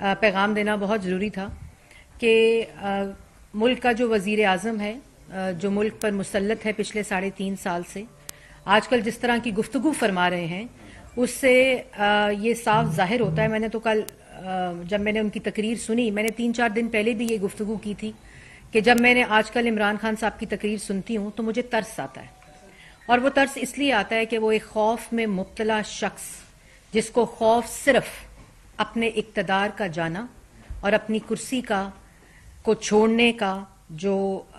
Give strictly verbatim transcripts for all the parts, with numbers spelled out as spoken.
پیغام دینا بہت ضروری تھا کہ ملک کا جو وزیر اعظم ہے جو ملک پر مسلط ہے پچھلے ساڑھے تین سال سے آج کل جس طرح کی گفتگو فرما رہے ہیں اس سے یہ صاف ظاہر ہوتا ہے. میں نے تو کل جب میں نے ان کی تقریر سنی میں نے تین چار دن پہلے بھی یہ گفتگو کی تھی کہ جب میں نے آج کل عمران خان صاحب کی تقریر سنتی ہوں تو مجھے ترس آتا ہے. اور وہ ترس اس لیے آتا ہے کہ وہ ایک خوف میں مبتلا شخص جس کو خوف صرف اپنے اقتدار کا جانا اور اپنی کرسی کا کو چھوڑنے کا جو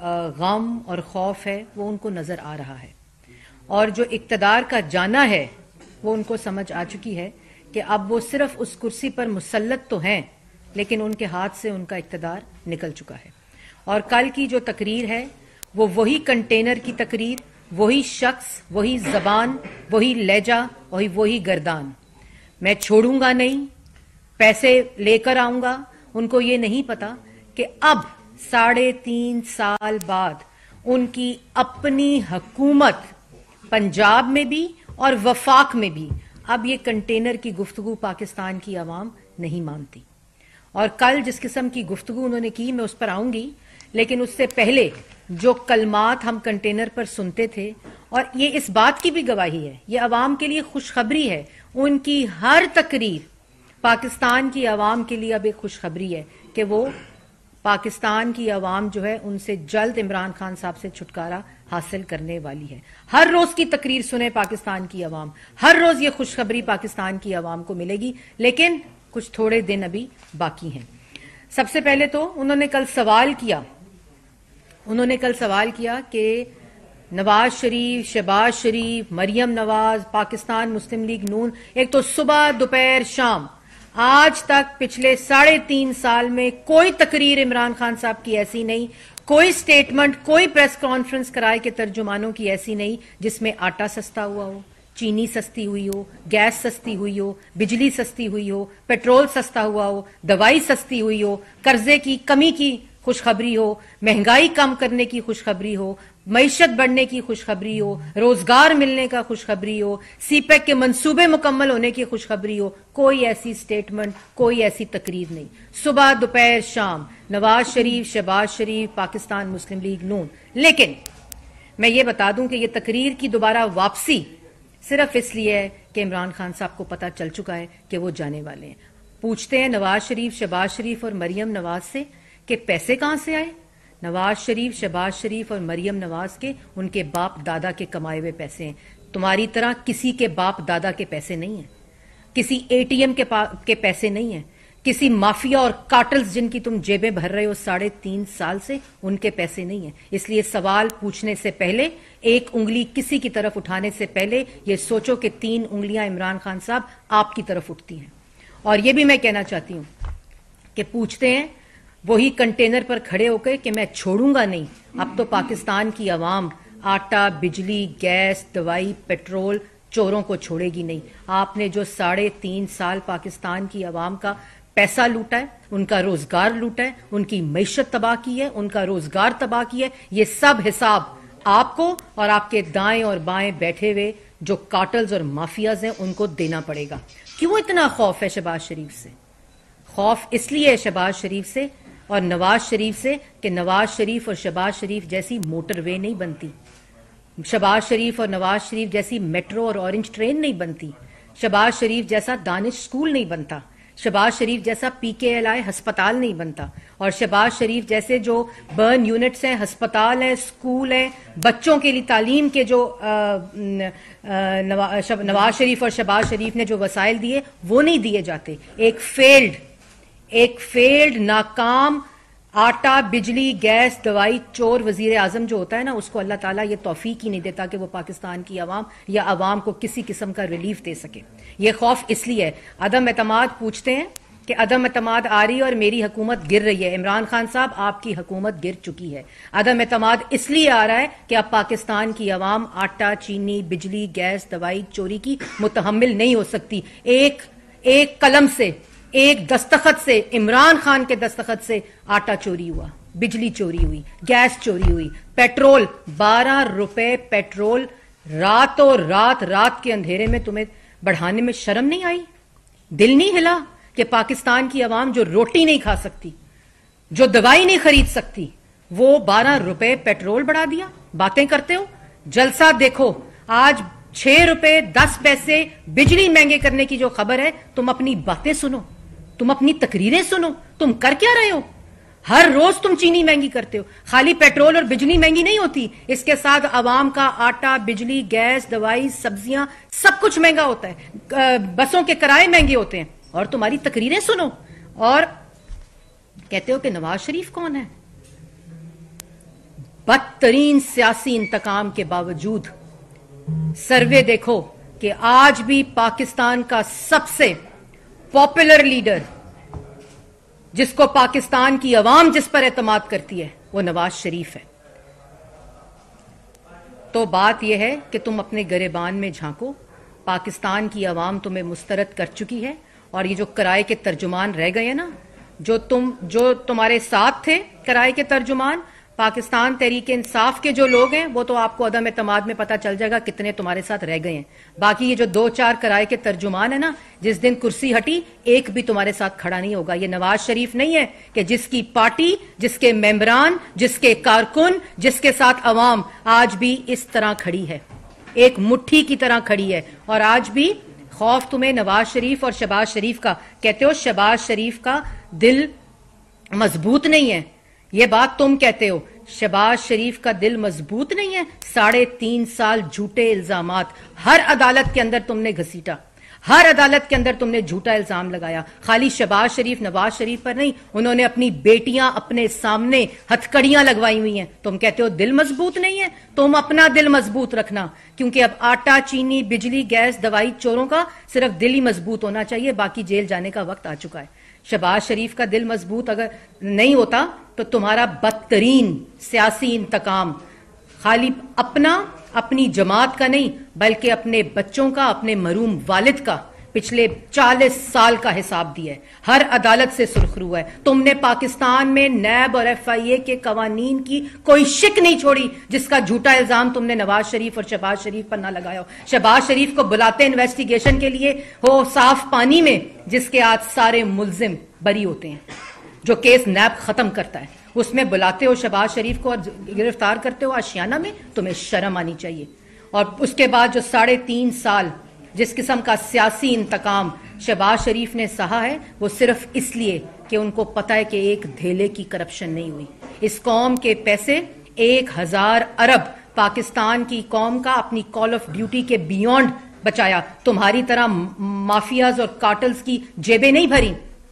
غم اور خوف ہے وہ ان کو نظر آ رہا ہے. اور جو اقتدار کا جانا ہے وہ ان کو سمجھ آ چکی ہے کہ اب وہ صرف اس کرسی پر مسلط تو ہیں لیکن ان کے ہاتھ سے ان کا اقتدار نکل چکا ہے. اور کل کی جو تقریر ہے وہ وہی کنٹینر کی تقریر، وہی شخص، وہی زبان، وہی لہجہ، وہی وہی گردان. میں چھوڑوں گا نہیں، پیسے لے کر آؤں گا. ان کو یہ نہیں پتا کہ اب ساڑھے تین سال بعد ان کی اپنی حکومت پنجاب میں بھی اور وفاق میں بھی اب یہ کنٹینر کی گفتگو پاکستان کی عوام نہیں مانتی. اور کل جس قسم کی گفتگو انہوں نے کی میں اس پر آؤں گی، لیکن اس سے پہلے جو کلمات ہم کنٹینر پر سنتے تھے، اور یہ اس بات کی بھی گواہی ہے، یہ عوام کے لیے خوشخبری ہے. ان کی ہر تقریر پاکستان کی عوام کے لیے اب ایک خوشخبری ہے کہ وہ پاکستان کی عوام جو ہے ان سے جلد عمران خان صاحب سے چھٹکارا حاصل کرنے والی ہے. ہر روز کی تقریر سنیں پاکستان کی عوام، ہر روز یہ خوشخبری پاکستان کی عوام کو ملے گی، لیکن کچھ تھوڑے دن ابھی باقی ہیں. سب سے پہلے تو انہوں نے کل سوال کیا انہوں نے کل سوال کیا کہ نواز شریف، شہباز شریف، مریم نواز، پاکستان مسلم لیگ نون، ایک تو صبح دوپہر شام آج تک پچھلے ساڑھے تین سال میں کوئی تقریر عمران خان صاحب کی ایسی نہیں، کوئی سٹیٹمنٹ، کوئی پریس کانفرنس کرائے کے ترجمانوں کی ایسی نہیں جس میں آٹا سستا ہوا ہو، چینی سستی ہوئی ہو، گیس سستی ہوئی ہو، بجلی سستی ہوئی ہو، پیٹرول سستا ہوا ہو، دوائی سستی ہوئی ہو، قرضے کی کمی کی خوشخبری ہو، مہنگائی کم کرنے کی خوشخبری ہو، معیشت بڑھنے کی خوشخبری ہو، روزگار ملنے کا خوشخبری ہو، سی پیک کے منصوبے مکمل ہونے کی خوشخبری ہو. کوئی ایسی سٹیٹمنٹ، کوئی ایسی تقریر نہیں. صبح دوپہر شام نواز شریف، شہباز شریف، پاکستان مسلم لیگ نون. لیکن میں یہ بتا دوں کہ یہ تقریر کی دوبارہ واپسی صرف اس لیے ہے کہ عمران خان صاحب کو پتہ چل چکا ہے کہ وہ جانے والے ہیں. پوچھتے ہیں نواز شریف، شہباز شریف اور مریم نواز سے کہ پیسے کہاں سے آئے؟ نواز شریف، شہباز شریف اور مریم نواز کے ان کے باپ دادا کے کمائے ہوئے پیسے ہیں. تمہاری طرح کسی کے باپ دادا کے پیسے نہیں ہیں، کسی اے ٹی ایم کے, کے پیسے نہیں ہیں، کسی مافیا اور کارٹلز جن کی تم جیبیں بھر رہے ہو ساڑھے تین سال سے ان کے پیسے نہیں ہیں. اس لیے سوال پوچھنے سے پہلے، ایک انگلی کسی کی طرف اٹھانے سے پہلے یہ سوچو کہ تین انگلیاں عمران خان صاحب آپ کی طرف اٹھتی ہیں. اور یہ بھی میں کہنا چاہتی ہوں کہ پوچھتے ہیں وہی کنٹینر پر کھڑے ہو کے کہ میں چھوڑوں گا نہیں. اب تو پاکستان کی عوام آٹا، بجلی، گیس، دوائی، پیٹرول چوروں کو چھوڑے گی نہیں. آپ نے جو ساڑھے تین سال پاکستان کی عوام کا پیسہ لوٹا ہے، ان کا روزگار لوٹا ہے، ان کی معیشت تباہ کی ہے، ان کا روزگار تباہ کیا ہے، یہ سب حساب آپ کو اور آپ کے دائیں اور بائیں بیٹھے ہوئے جو کارٹلز اور مافیاز ہیں ان کو دینا پڑے گا. کیوں اتنا خوف ہے شہباز شریف سے؟ خوف اس لیے ہے شہباز شریف سے اور نواز شریف سے کہ نواز شریف اور شہباز شریف جیسی موٹر وے نہیں بنتی، شہباز شریف اور نواز شریف جیسی میٹرو اور اورنج ٹرین نہیں بنتی، شہباز شریف جیسا دانش اسکول نہیں بنتا، شہباز شریف جیسا پی کے ایل آئی ہسپتال نہیں بنتا، اور شہباز شریف جیسے جو برن یونٹس ہیں، ہسپتال ہیں، اسکول ہیں، بچوں کے لیے تعلیم کے جو نواز شریف اور شہباز شریف نے جو وسائل دیے وہ نہیں دیے جاتے. ایک فیلڈ ایک فیلڈ ناکام آٹا، بجلی، گیس، دوائی چور وزیر اعظم جو ہوتا ہے نا، اس کو اللہ تعالیٰ یہ توفیق ہی نہیں دیتا کہ وہ پاکستان کی عوام یا عوام کو کسی قسم کا ریلیف دے سکے. یہ خوف اس لیے ہے. عدم اعتماد پوچھتے ہیں کہ عدم اعتماد آ رہی ہے اور میری حکومت گر رہی ہے. عمران خان صاحب آپ کی حکومت گر چکی ہے. عدم اعتماد اس لیے آ رہا ہے کہ اب پاکستان کی عوام آٹا، چینی، بجلی، گیس، دوائی چوری کی متحمل نہیں ہو سکتی. ایک ایک قلم سے، ایک دستخط سے، عمران خان کے دستخط سے آٹا چوری ہوا، بجلی چوری ہوئی، گیس چوری ہوئی، پیٹرول بارہ روپے پیٹرول راتوں رات رات کے اندھیرے میں تمہیں بڑھانے میں شرم نہیں آئی؟ دل نہیں ہلا کہ پاکستان کی عوام جو روٹی نہیں کھا سکتی, جو دوائی نہیں خرید سکتی, وہ بارہ روپے پیٹرول بڑھا دیا. باتیں کرتے ہو, جلسہ دیکھو. آج چھ روپے دس پیسے بجلی مہنگے کرنے کی جو خبر ہے, تم اپنی باتیں سنو, تم اپنی تقریریں سنو. تم کر کیا رہے ہو؟ ہر روز تم چینی مہنگی کرتے ہو. خالی پیٹرول اور بجلی مہنگی نہیں ہوتی, اس کے ساتھ عوام کا آٹا, بجلی, گیس, دوائی, سبزیاں, سب کچھ مہنگا ہوتا ہے. بسوں کے کرائے مہنگے ہوتے ہیں, اور تمہاری تقریریں سنو. اور کہتے ہو کہ نواز شریف کون ہے؟ بدترین سیاسی انتقام کے باوجود سروے دیکھو کہ آج بھی پاکستان کا سب سے پاپولر لیڈر, جس کو پاکستان کی عوام جس پر اعتماد کرتی ہے, وہ نواز شریف ہے. تو بات یہ ہے کہ تم اپنے گریبان میں جھانکو. پاکستان کی عوام تمہیں مسترد کر چکی ہے, اور یہ جو کرائے کے ترجمان رہ گئے ہیں نا, جو تم جو تمہارے ساتھ تھے کرائے کے ترجمان, پاکستان تحریک انصاف کے جو لوگ ہیں, وہ تو آپ کو عدم اعتماد میں پتہ چل جائے گا کتنے تمہارے ساتھ رہ گئے ہیں. باقی یہ جو دو چار کرائے کے ترجمان ہیں نا, جس دن کرسی ہٹی ایک بھی تمہارے ساتھ کھڑا نہیں ہوگا. یہ نواز شریف نہیں ہے کہ جس کی پارٹی, جس کے ممبران, جس کے کارکن, جس کے ساتھ عوام آج بھی اس طرح کھڑی ہے, ایک مٹھی کی طرح کھڑی ہے. اور آج بھی خوف تمہیں نواز شریف اور شہباز شریف کا. کہتے ہو شہباز شریف کا دل مضبوط نہیں ہے, یہ بات تم کہتے ہو. شہباز شریف کا دل مضبوط نہیں ہے. ساڑھے تین سال جھوٹے الزامات ہر عدالت کے اندر تم نے گھسیٹا, ہر عدالت کے اندر تم نے جھوٹا الزام لگایا. خالی شہباز شریف, نواز شریف پر نہیں, انہوں نے اپنی بیٹیاں اپنے سامنے ہتھکڑیاں لگوائی ہوئی ہیں. تم کہتے ہو دل مضبوط نہیں ہے. تم اپنا دل مضبوط رکھنا, کیونکہ اب آٹا, چینی, بجلی, گیس, دوائی چوروں کا صرف دل ہی مضبوط ہونا چاہیے, باقی جیل جانے کا وقت آ چکا ہے. شہباز شریف کا دل مضبوط اگر نہیں ہوتا تو تمہارا بدترین سیاسی انتقام خالی اپنا, اپنی جماعت کا نہیں, بلکہ اپنے بچوں کا, اپنے محروم والد کا پچھلے چالیس سال کا حساب دیا ہے. ہر عدالت سے سرخرو ہے. تم نے پاکستان میں نیب اور ایف آئی اے کے قوانین کی کوئی شک نہیں چھوڑی جس کا جھوٹا الزام تم نے نواز شریف اور شہباز شریف پر نہ لگایا ہو. شہباز شریف کو بلاتے انویسٹیگیشن کے لیے ہو صاف پانی میں, جس کے آج سارے ملزم بری ہوتے ہیں, جو کیس نیب ختم کرتا ہے, اس میں بلاتے ہو شہباز شریف کو اور گرفتار کرتے ہو آشیانہ میں. تمہیں شرم آنی چاہیے. اور اس کے بعد جو ساڑھے تین سال جس قسم کا سیاسی انتقام شہباز شریف نے سہا ہے, وہ صرف اس لیے کہ ان کو پتا ہے کہ ایک دھیلے کی کرپشن نہیں ہوئی. اس قوم کے پیسے ایک ہزار ارب پاکستان کی قوم کا اپنی کال آف ڈیوٹی کے بیونڈ بچایا. تمہاری طرح مافیاز اور کارٹلز کی جیبیں نہیں بھری.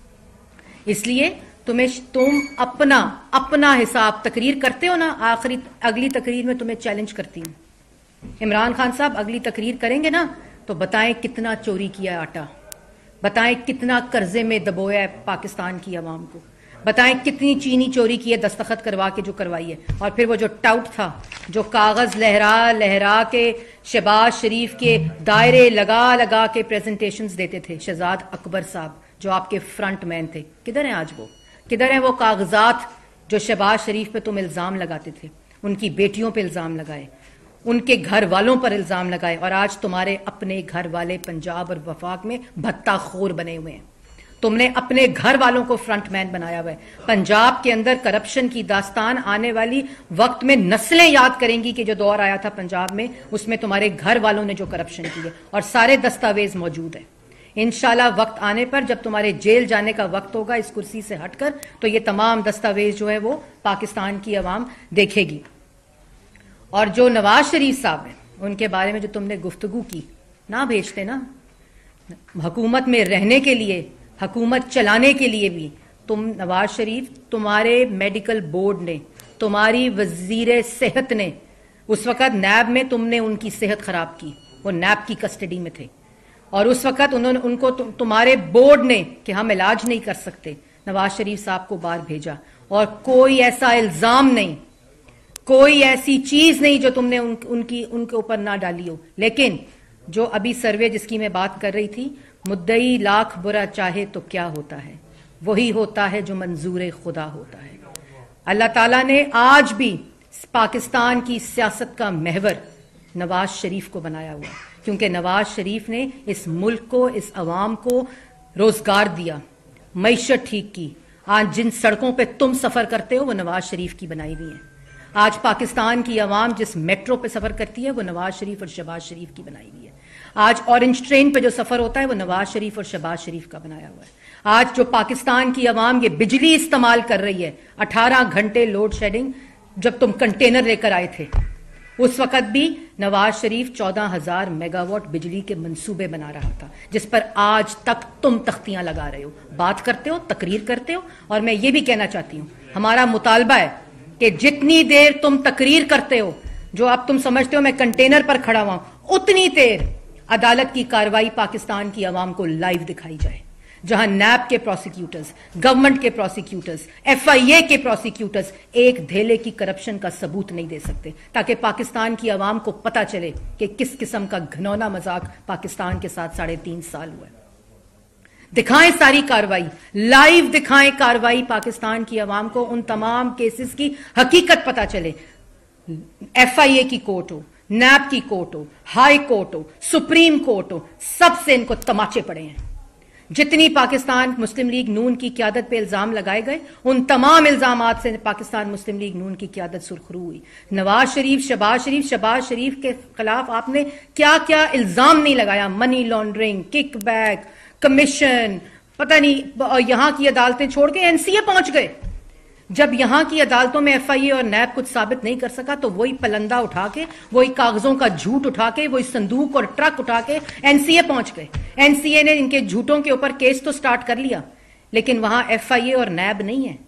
اس لیے تمہیں تم اپنا اپنا حساب تقریر کرتے ہو نا, آخری اگلی تقریر میں تمہیں چیلنج کرتی ہوں. عمران خان صاحب اگلی تقریر کریں گے نا, تو بتائیں کتنا چوری کیا ہے آٹا, بتائیں کتنا قرضے میں دبویا ہے پاکستان کی عوام کو, بتائیں کتنی چینی چوری کی ہے دستخط کروا کے جو کروائی ہے. اور پھر وہ جو ٹاؤٹ تھا, جو کاغذ لہرا لہرا کے شہباز شریف کے دائرے لگا لگا کے پریزنٹیشنز دیتے تھے, شہزاد اکبر صاحب جو آپ کے فرنٹ مین تھے, کدھر ہیں آج وہ؟ کدھر ہیں وہ کاغذات جو شہباز شریف پہ تم الزام لگاتے تھے, ان کی بیٹیوں پہ الزام لگائے, ان کے گھر والوں پر الزام لگائے, اور آج تمہارے اپنے گھر والے پنجاب اور وفاق میں بھتہ خور بنے ہوئے ہیں. تم نے اپنے گھر والوں کو فرنٹ مین بنایا ہوا ہے. پنجاب کے اندر کرپشن کی داستان آنے والی وقت میں نسلیں یاد کریں گی کہ جو دور آیا تھا پنجاب میں, اس میں تمہارے گھر والوں نے جو کرپشن کی ہے, اور سارے دستاویز موجود ہیں. انشاءاللہ وقت آنے پر جب تمہارے جیل جانے کا وقت ہوگا اس کرسی سے ہٹ کر, تو یہ تمام دستاویز جو ہے وہ پاکستان کی عوام دیکھے گی. اور جو نواز شریف صاحب ہیں, ان کے بارے میں جو تم نے گفتگو کی, نہ بھیجتے نا حکومت میں رہنے کے لیے, حکومت چلانے کے لیے بھی. تم نواز شریف, تمہارے میڈیکل بورڈ نے, تمہاری وزیر صحت نے, اس وقت نیب میں تم نے ان کی صحت خراب کی, وہ نیب کی کسٹڈی میں تھے, اور اس وقت انہوں نے ان کو تمہارے بورڈ نے کہ ہم علاج نہیں کر سکتے, نواز شریف صاحب کو باہر بھیجا. اور کوئی ایسا الزام نہیں, کوئی ایسی چیز نہیں جو تم نے ان, ان کی ان کے اوپر نہ ڈالی ہو. لیکن جو ابھی سروے جس کی میں بات کر رہی تھی, مدعی لاکھ برا چاہے تو کیا ہوتا ہے, وہی ہوتا ہے جو منظور خدا ہوتا ہے. اللہ تعالیٰ نے آج بھی پاکستان کی سیاست کا محور نواز شریف کو بنایا ہوا, کیونکہ نواز شریف نے اس ملک کو, اس عوام کو روزگار دیا, معیشت ٹھیک کی. آج جن سڑکوں پہ تم سفر کرتے ہو وہ نواز شریف کی بنائی ہوئی ہیں. آج پاکستان کی عوام جس میٹرو پہ سفر کرتی ہے وہ نواز شریف اور شہباز شریف کی بنائی ہوئی ہے. آج اورنج ٹرین پہ جو سفر ہوتا ہے وہ نواز شریف اور شہباز شریف کا بنایا ہوا ہے. آج جو پاکستان کی عوام یہ بجلی استعمال کر رہی ہے، اٹھارہ گھنٹے لوڈ شیڈنگ، جب تم کنٹینر لے کر آئے تھے اس وقت بھی نواز شریف چودہ ہزار میگا واٹ بجلی کے منصوبے بنا رہا تھا، جس پر آج تک تم تختیاں لگا رہے ہو، بات کرتے ہو، تقریر کرتے ہو. اور میں یہ بھی کہنا چاہتی ہوں، ہمارا مطالبہ ہے کہ جتنی دیر تم تقریر کرتے ہو، جو اب تم سمجھتے ہو میں کنٹینر پر کھڑا ہوا ہوں، اتنی دیر عدالت کی کارروائی پاکستان کی عوام کو لائیو دکھائی جائے، جہاں نیب کے پروسیکیوٹرز، گورنمنٹ کے پروسیکیوٹرز، ایف آئی اے کے پروسیکیوٹرز ایک دھیلے کی کرپشن کا ثبوت نہیں دے سکتے، تاکہ پاکستان کی عوام کو پتا چلے کہ کس قسم کا گھنونا مذاق پاکستان کے ساتھ ساڑھے تین سال ہوا ہے. دکھائیں ساری کاروائی، لائیو دکھائیں کاروائی، پاکستان کی عوام کو ان تمام کیسز کی حقیقت پتا چلے. ایف آئی اے کی کورٹ ہو، نیب کی کورٹ ہو، ہائی کورٹ ہو، سپریم کورٹ ہو، سب سے ان کو تماچے پڑے ہیں. جتنی پاکستان مسلم لیگ نون کی قیادت پہ الزام لگائے گئے، ان تمام الزامات سے پاکستان مسلم لیگ نون کی قیادت سرخرو ہوئی. نواز شریف، شہباز شریف شہباز شریف کے خلاف آپ نے کیا کیا الزام نہیں لگایا، money laundering, kickback, commission, پتہ نہیں. یہاں کی عدالتیں چھوڑ کے این سی اے پہنچ گئے. جب یہاں کی عدالتوں میں ایف آئی اے اور نیب کچھ ثابت نہیں کر سکا تو وہی پلندہ اٹھا کے، وہی کاغذوں کا جھوٹ اٹھا کے، وہی صندوق اور ٹرک اٹھا کے این سی اے پہنچ گئے. این سی اے نے ان کے جھوٹوں کے اوپر کیس تو سٹارٹ کر لیا، لیکن وہاں ایف آئی اے اور نیب نہیں ہے.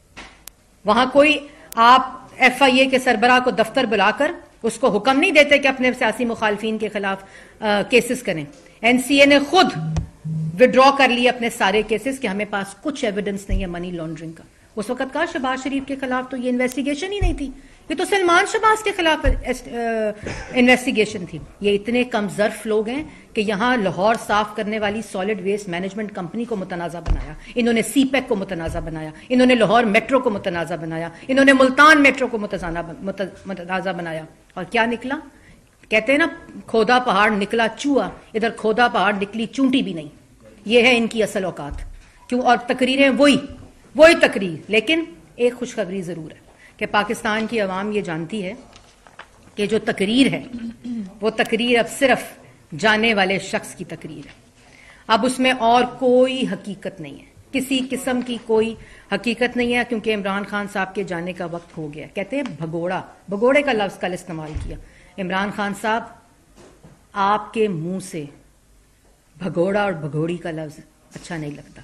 وہاں کوئی آپ ایف آئی اے کے سربراہ کو دفتر بلا کر اس کو حکم نہیں دیتے کہ اپنے سیاسی مخالفین کے خلاف کیسز کریں. این سی اے نے خود وڈرا کر لیے اپنے سارے کیسز کہ ہمیں پاس کچھ ایویڈنس نہیں ہے منی لانڈرنگ کا. اس وقت کہا شہباز شریف کے خلاف تو یہ انویسٹیگیشن ہی نہیں تھی، یہ تو سلمان شہباز کے خلاف انویسٹیگیشن تھی. یہ اتنے کم ظرف لوگ ہیں کہ یہاں لاہور صاف کرنے والی سالڈ ویسٹ مینجمنٹ کمپنی کو متنازع بنایا، انہوں نے سی پیک کو متنازع بنایا، انہوں نے لاہور میٹرو کو متنازع بنایا، انہوں نے ملتان میٹرو کو متنازع بنایا. اور کیا نکلا؟ کہتے ہیں نا کھودا پہاڑ نکلا چوہا، ادھر کھودا پہاڑ نکلی چونٹی بھی نہیں. یہ ہے ان کی اصل اوقات. کیوں؟ اور تقریریں وہی وہی تقریر. لیکن ایک خوشخبری ضرور ہے کہ پاکستان کی عوام یہ جانتی ہے کہ جو تقریر ہے وہ تقریر اب صرف جانے والے شخص کی تقریر ہے. اب اس میں اور کوئی حقیقت نہیں ہے، کسی قسم کی کوئی حقیقت نہیں ہے، کیونکہ عمران خان صاحب کے جانے کا وقت ہو گیا. کہتے ہیں بھگوڑا، بھگوڑے کا لفظ کل استعمال کیا. عمران خان صاحب، آپ کے منہ سے بھگوڑا اور بھگوڑی کا لفظ اچھا نہیں لگتا.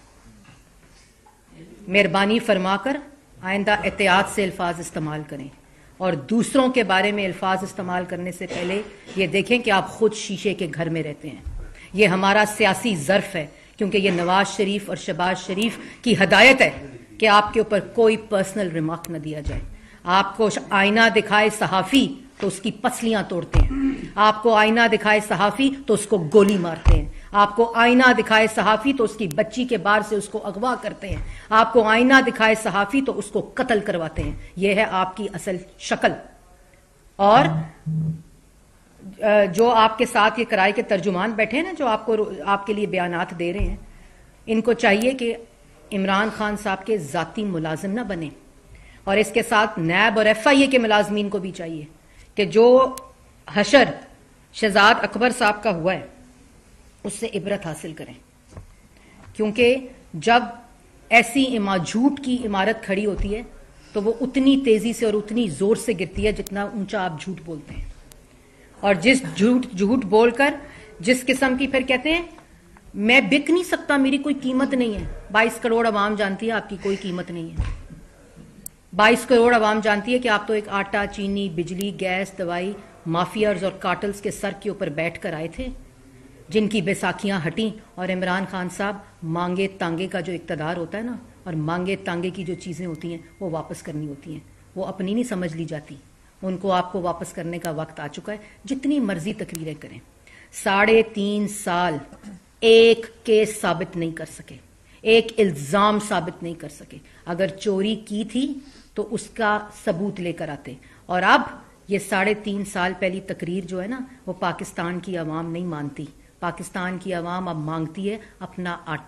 مہربانی فرما کر آئندہ احتیاط سے الفاظ استعمال کریں، اور دوسروں کے بارے میں الفاظ استعمال کرنے سے پہلے یہ دیکھیں کہ آپ خود شیشے کے گھر میں رہتے ہیں. یہ ہمارا سیاسی ظرف ہے، کیونکہ یہ نواز شریف اور شہباز شریف کی ہدایت ہے کہ آپ کے اوپر کوئی پرسنل ریمارک نہ دیا جائے. آپ کو آئینہ دکھائے صحافی تو اس کی پسلیاں توڑتے ہیں، آپ کو آئینہ دکھائے صحافی تو اس کو گولی مارتے ہیں، آپ کو آئینہ دکھائے صحافی تو اس کی بچی کے بار سے اس کو اغوا کرتے ہیں، آپ کو آئینہ دکھائے صحافی تو اس کو قتل کرواتے ہیں. یہ ہے آپ کی اصل شکل. اور جو آپ کے ساتھ یہ کرائے کے ترجمان بیٹھے ہیں نا، جو آپ کو آپ کے لیے بیانات دے رہے ہیں، ان کو چاہیے کہ عمران خان صاحب کے ذاتی ملازم نہ بنے، اور اس کے ساتھ نیب اور ایف آئی اے کے ملازمین کو بھی چاہیے کہ جو حشر شہزاد اکبر صاحب کا ہوا ہے اس سے عبرت حاصل کریں. کیونکہ جب ایسی جھوٹ کی عمارت کھڑی ہوتی ہے تو وہ اتنی تیزی سے اور اتنی زور سے گرتی ہے جتنا اونچا آپ جھوٹ بولتے ہیں. اور جس جھوٹ جھوٹ بول کر جس قسم کی پھر کہتے ہیں میں بک نہیں سکتا، میری کوئی قیمت نہیں ہے. بائیس کروڑ عوام جانتی ہے آپ کی کوئی قیمت نہیں ہے. بائیس کروڑ عوام جانتی ہے کہ آپ تو ایک آٹا، چینی، بجلی، گیس، دوائی مافیاز اور کارٹلز کے سر کے اوپر بیٹھ کر آئے تھے، جن کی بیساکھیاں ہٹیں. اور عمران خان صاحب، مانگے تانگے کا جو اقتدار ہوتا ہے نا، اور مانگے تانگے کی جو چیزیں ہوتی ہیں وہ واپس کرنی ہوتی ہیں، وہ اپنی نہیں سمجھ لی جاتی. ان کو آپ کو واپس کرنے کا وقت آ چکا ہے. جتنی مرضی تقریریں کریں، ساڑھے تین سال ایک کیس ثابت نہیں کر سکے، ایک الزام ثابت نہیں کر سکے. اگر چوری کی تھی تو اس کا ثبوت لے کر آتے. اور اب یہ ساڑھے تین سال پہلی تقریر جو ہے نا، وہ پاکستان کی عوام نہیں مانتی. پاکستان کی عوام اب مانگتی ہے اپنا آٹا،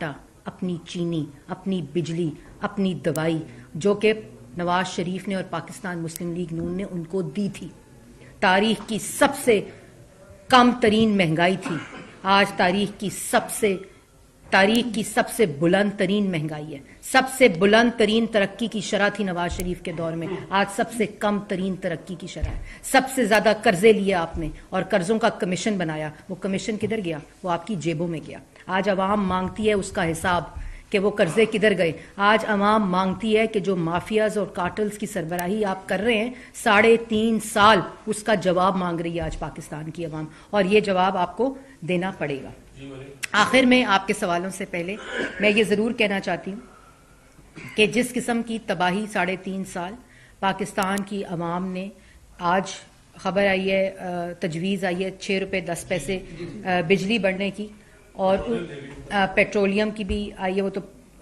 اپنی چینی، اپنی بجلی، اپنی دوائی، جو کہ نواز شریف نے اور پاکستان مسلم لیگ نون نے ان کو دی تھی. تاریخ کی سب سے کم ترین مہنگائی تھی، آج تاریخ کی سب سے تاریخ کی سب سے بلند ترین مہنگائی ہے. سب سے بلند ترین ترقی کی شرح تھی نواز شریف کے دور میں، آج سب سے کم ترین ترقی کی شرح ہے. سب سے زیادہ قرضے لیے آپ نے اور قرضوں کا کمیشن بنایا، وہ کمیشن کدھر گیا؟ وہ آپ کی جیبوں میں گیا. آج عوام مانگتی ہے اس کا حساب کہ وہ قرضے کدھر گئے. آج عوام مانگتی ہے کہ جو مافیاز اور کارٹلز کی سربراہی آپ کر رہے ہیں ساڑھے تین سال، اس کا جواب مانگ رہی ہے آج پاکستان کی عوام، اور یہ جواب آپ کو دینا پڑے گا. آخر میں آپ کے سوالوں سے پہلے میں یہ ضرور کہنا چاہتی ہوں کہ جس قسم کی تباہی ساڑھے تین سال پاکستان کی عوام نے، آج خبر آئی ہے، تجویز آئی ہے چھ روپے دس پیسے بجلی بڑھنے کی، اور پیٹرولیم کی بھی آئی ہے، وہ تو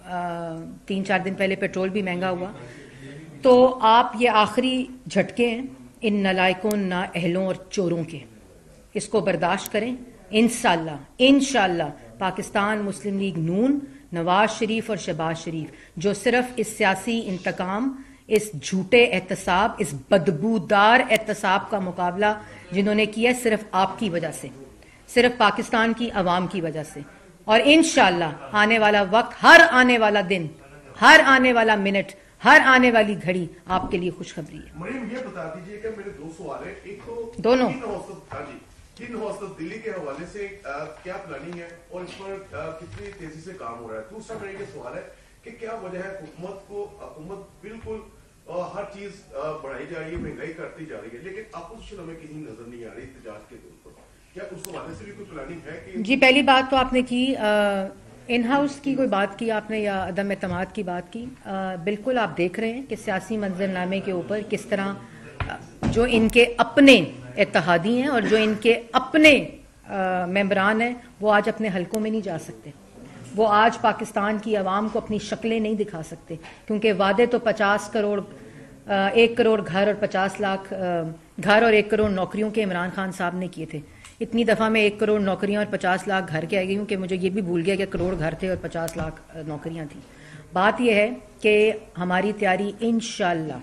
تین چار دن پہلے پیٹرول بھی مہنگا ہوا. تو آپ یہ آخری جھٹکے ہیں ان نالائکوں، نااہلوں اور چوروں کے، اس کو برداشت کریں. انشاءاللہ انشاءاللہ پاکستان مسلم لیگ نون، نواز شریف اور شہباز شریف، جو صرف اس سیاسی انتقام، اس جھوٹے احتساب، اس بدبودار احتساب کا مقابلہ جنہوں نے کیا صرف آپ کی وجہ سے، صرف پاکستان کی عوام کی وجہ سے. اور انشاءاللہ آنے والا وقت، ہر آنے والا دن، ہر آنے والا منٹ، ہر آنے والی گھڑی آپ کے لیے خوشخبری ہے. مریم یہ بتا دیجئے کہ میرے دو سوال ہیں. ایک تو دونوں تین حوصلت دلی کے حوالے سے کیا پلاننگ ہے اور اس پر کتنی تیزی سے کام ہو رہا ہے. دوسرا میرا یہ سوال ہے کہ کیا وجہ ہے حکومت کو حکومت بالکل ہر چیز بڑھائی جا رہی ہے، مہنگائی کرتی جا رہی ہے، لیکن اپوزیشن ہمیں کہیں نظر نہیں آ رہی احتجاج کے طور پر. کیا اس حوالے سے بھی کوئی پلاننگ ہے کہ جی پہلی بات تو آپ نے کی ان ہاؤس کی کوئی بات کی آپ نے یا عدم اعتماد کی بات کی. بالکل آپ دیکھ رہے ہیں کہ سیاسی منظر نامے کے اوپر کس طرح جو ان کے اپنے اتحادی ہیں اور جو ان کے اپنے ممبران ہیں وہ آج اپنے حلقوں میں نہیں جا سکتے. وہ آج پاکستان کی عوام کو اپنی شکلیں نہیں دکھا سکتے، کیونکہ وعدے تو پچاس کروڑ ایک کروڑ گھر اور پچاس لاکھ گھر اور ایک کروڑ نوکریوں کے عمران خان صاحب نے کیے تھے. اتنی دفعہ میں ایک کروڑ نوکریاں اور پچاس لاکھ گھر کے آ گئی ہوں کہ مجھے یہ بھی بھول گیا کہ کروڑ گھر تھے اور پچاس لاکھ نوکریاں تھیں. بات یہ ہے کہ ہماری تیاری انشاءاللہ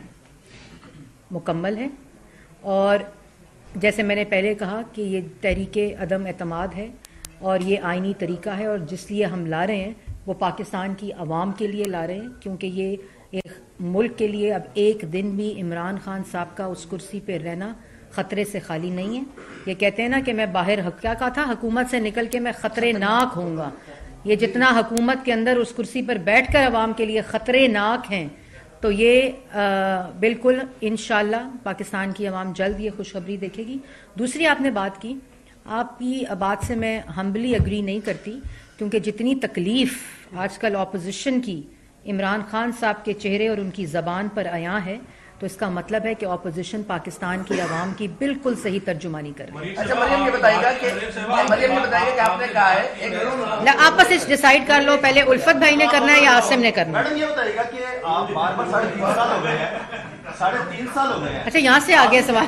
مکمل ہے، اور جیسے میں نے پہلے کہا کہ یہ تحریک عدم اعتماد ہے اور یہ آئینی طریقہ ہے، اور جس لیے ہم لا رہے ہیں وہ پاکستان کی عوام کے لیے لا رہے ہیں، کیونکہ یہ ایک ملک کے لیے اب ایک دن بھی عمران خان صاحب کا اس کرسی پہ رہنا خطرے سے خالی نہیں ہے. یہ کہتے ہیں نا کہ میں باہر کیا کہا تھا، حکومت سے نکل کے میں خطرے ناک ہوں گا. یہ جتنا حکومت کے اندر اس کرسی پر بیٹھ کر عوام کے لیے خطرے ناک ہیں، تو یہ بالکل انشاءاللہ پاکستان کی عوام جلد یہ خوشخبری دیکھے گی. دوسری آپ نے بات کی، آپ کی بات سے میں ہمبلی اگری نہیں کرتی، کیونکہ جتنی تکلیف آج کل اپوزیشن کی عمران خان صاحب کے چہرے اور ان کی زبان پر عیاں ہے، تو اس کا مطلب ہے کہ اپوزیشن پاکستان کی عوام کی بالکل صحیح ترجمانی کر رہی ہے. اچھا مریم یہ بتائیے گا کہ مریم یہ بتائیے کہ آپ نے کہا ہے آپ بس ڈیسائیڈ کر لو پہلے الفت بھائی نے کرنا ہے یا عاصم نے کرنا ہے. میڈم یہ بتائیے گا کہ آپ بار بار ساڑھے تین سال ہو گئے ہیں ساڑھے تین سال ہو گئے ہیں اچھا یہاں سے آگے سوال.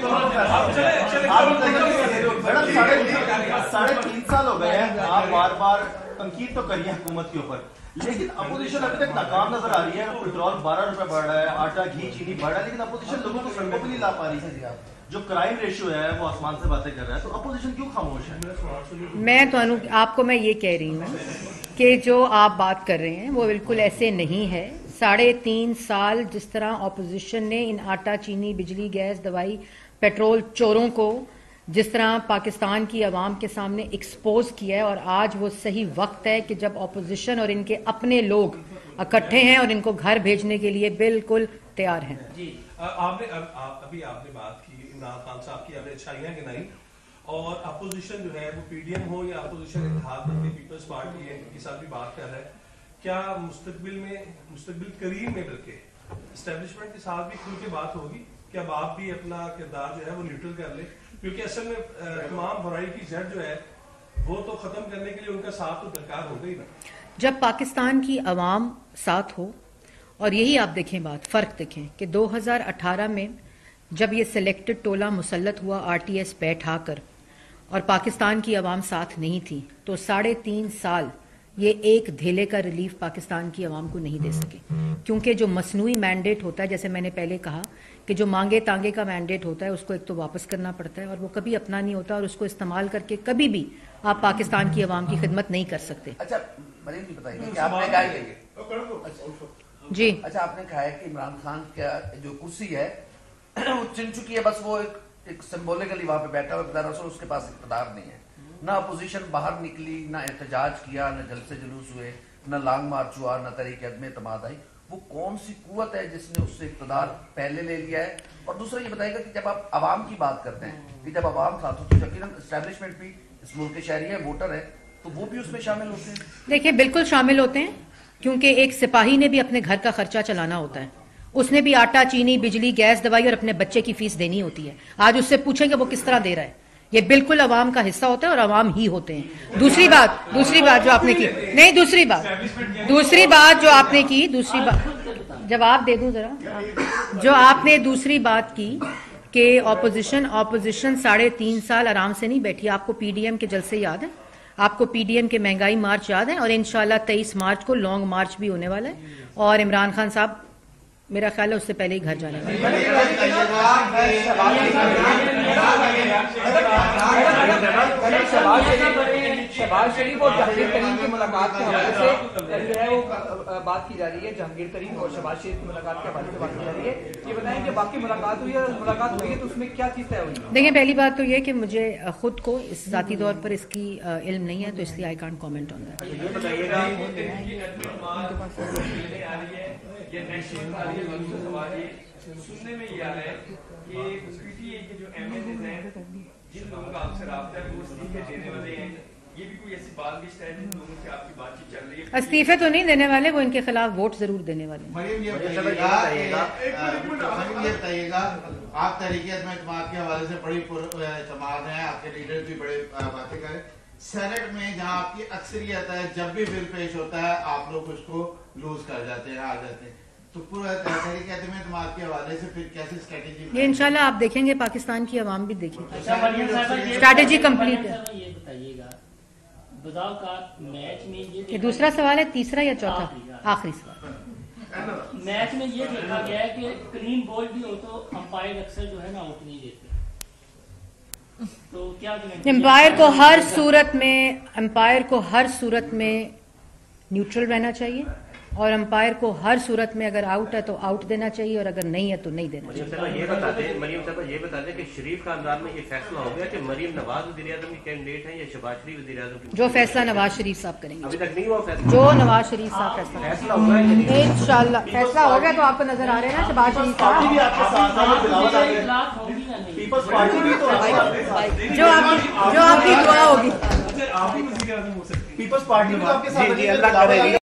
ساڑھے تین سال ہو گئے ہیں، آپ بار بار تنقید تو کریے حکومت کے اوپر، لیکن اپوزیشن ابھی تک ناکام نظر آ رہی ہے. پیٹرول بارہ روپے بڑھ رہا ہے، آٹا گھی چینی بڑھ رہا ہے، لیکن اپوزیشن لوگوں کو سڑکوں پہ نہیں لا پا رہی ہے. جو کرائم ریشیو ہے وہ آسمان سے باتیں کر رہا ہے، تو اپوزیشن کیوں خاموش ہے؟ میں تو آپ کو میں یہ کہہ رہی ہوں کہ جو آپ بات کر رہے ہیں وہ بالکل ایسے نہیں ہے. ساڑھے تین سال جس طرح اپوزیشن نے ان آٹا چینی بجلی گیس دوائی پیٹرول چوروں کو جس طرح پاکستان کی عوام کے سامنے ایکسپوز کیا ہے، اور آج وہ صحیح وقت ہے کہ جب اپوزیشن اور ان کے اپنے لوگ اکٹھے ہیں اور ان کو گھر بھیجنے کے لیے بالکل تیار ہیں. جی آپ نے ابھی آپ نے بات کی عمران خان صاحب کی، آپ نے اچھائیاں گنائی، اور اپوزیشن جو ہے وہ پی ڈی ایم ہو یا اپوزیشن اتحاد پیپلز پارٹی ہے کے ساتھ بھی بات کر رہا ہے، کیا مستقبل میں مستقبل قریب میں بلکہ اسٹیبلشمنٹ کے ساتھ بھی کھل کے بات ہوگی کہ اب آپ بھی اپنا کردار جو ہے وہ نیوٹرل کر لیں، کیونکہ اصل میں تمام برائی کی جڑ جو ہے وہ تو ختم کرنے کے لیے ان کا ساتھ تو درکار ہوگا ہی نا. جب پاکستان کی عوام ساتھ ہو، اور یہی آپ دیکھیں بات فرق دیکھیں کہ دو ہزار اٹھارہ میں جب یہ سلیکٹڈ ٹولہ مسلط ہوا آر ٹی ایس بیٹھا کر اور پاکستان کی عوام ساتھ نہیں تھی، تو ساڑھے تین سال ये एक धेले का रिलीफ पाकिस्तान की आवाम को नहीं दे सके, क्योंकि जो मसनूई मैंडेट होता है, जैसे मैंने पहले कहा कि जो मांगे तांगे का मैंडेट होता है उसको एक तो वापस करना पड़ता है और वो कभी अपना नहीं होता, और उसको इस्तेमाल करके कभी भी आप पाकिस्तान की आवाम की खिदमत नहीं कर सकते। अच्छा मरीम जी बताइए कि आपने कहा है जी अच्छा आपने कहा है कि इमरान खान का जो कुर्सी है वो चिन चुकी है, बस वो एक, एक सिंबॉलिकली वहां पे बैठा हुआ, दरअसल उसके पास इक़्तिदार नहीं है। ना अपोजिशन बाहर निकली, ना एहतजाज किया, न जलसे जुलूस हुए, न लॉन्ग मार्च हुआ, न तरीके अदम एतमाद आई। वो कौन सी कुव्वत है जिसने उससे इक़्तिदार पहले ले लिया है? और दूसरा ये बताइएगा कि जब आप आवाम की बात करते हैं कि जब आवाम साथ होती है, यकीनन एस्टैब्लिशमेंट भी इस मुल्क के शहरी है, वोटर है, तो वो भी उसमें शामिल होते हैं? देखिए बिल्कुल शामिल होते हैं, क्योंकि एक सिपाही ने भी अपने घर का खर्चा चलाना होता है, उसने भी आटा चीनी बिजली गैस दवाई और अपने बच्चे की फीस देनी होती है। आज उससे पूछेंगे वो किस तरह दे रहा है, ये बिल्कुल अवाम का हिस्सा होता है और अवाम ही होते हैं। दूसरी बात दूसरी बात जो आपने की नहीं दूसरी बात दूसरी बात जो आपने की दूसरी बात जवाब दे दूं जरा, जो आपने दूसरी बात की कि ऑपोजिशन ऑपोजिशन साढ़े तीन साल आराम से नहीं बैठी। आपको पीडीएम के जलसे याद है, आपको पीडीएम के महंगाई मार्च याद है, और इंशाल्लाह तेईस मार्च को लॉन्ग मार्च भी होने वाला है, और इमरान खान साहब मेरा ख्याल है उससे पहले ही घर जाने वाले। शहबाज शरीफ और जहांगीर तरीन की मुलाकात के हवाले से जो है वो बात की जा रही है, जहांगीर तरीन और शहबाज शरीफ की मुलाकात के हवाले से बात की जा रही है। ये बताएं कि बाकी मुलाकात हुई है, मुलाकात हुई है तो उसमें क्या चीज तय हुई? देखिए पहली बात तो ये कि मुझे खुद को इस जाती तौर पर इसकी इल्म नहीं है, तो इसलिए I can't comment on that. सुनने में ये आ रहा है कि पीटीआई के जो एमएलए हैं जिन लोगों का आपसे राब्ता है वो इस्तीफे देने वाले हैं, ये भी कोई ऐसी बात है जिन लोगों से आपकी बातचीत चल रही है? इस्तीफे तो नहीं देने वाले, वो इनके खिलाफ वोट जरूर देने वाले। मरीम ये बताइएगा आप तहरीक एतमाद के हवाले से बड़ी समाज है, आपके लीडर भी बड़े बातें करें, सेनेट में जहाँ आपकी अक्सरियत है, जब भी बिल पेश होता है आप लोग उसको लूज कर जाते हैं, आ जाते हैं, तो पूरा तहरीक एतमाद के हवाले से फिर कैसी स्ट्रेटेजी? ये इंशाल्लाह आप देखेंगे, पाकिस्तान की आवाम भी देखेगी, स्ट्रैटेजी कंप्लीट है। ये बताइएगा मैच में ये, ये दूसरा सवाल है, तीसरा या चौथा? आखिरी सवाल। मैच में ये देखा गया है कि क्लीन बॉल भी हो तो अंपायर अक्सर जो है ना आउट नहीं देते, तो क्या एम्पायर को हर सूरत में एम्पायर को हर सूरत में न्यूट्रल रहना चाहिए, और अंपायर को हर सूरत में अगर आउट है तो आउट देना चाहिए, और अगर नहीं है तो नहीं देना चाहिए। ये बता दें मरियम साहब ये बता दें कि शरीफ खानदान में ये फैसला हो गया कि मरियम नवाज वज़ीर आज़म की कैंडिडेट है या शहबाज शरीफ वज़ीर आज़म की? जो फैसला नवाज शरीफ साहब करेंगे, अभी तक नहीं हुआ फैसला, जो नवाज शरीफ साहब फैसला फैसला होगा इंशाल्लाह फैसला हो गया तो आपको नजर आ रहे हैं ना शहबाज शरीफ साहब, जो आपकी जो आपकी दुआ होगी। पीपल्स पार्टी में आपके साथ